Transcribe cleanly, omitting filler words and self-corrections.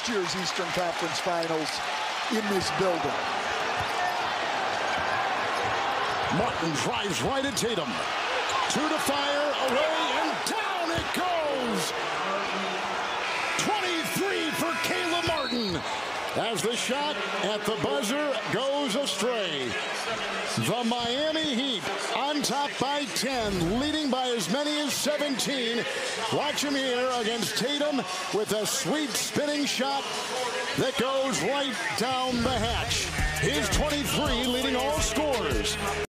last year's Eastern Conference Finals in this building. Martin drives right at Tatum. 2 to fire, away, and down it goes! 23 for Caleb Martin as the shot at the buzzer goes astray. The Miami Heat on top by 10, leading by as many as 17. Watch him here against Tatum with a sweet spinning shot that goes right down the hatch. His 23 leading all scorers.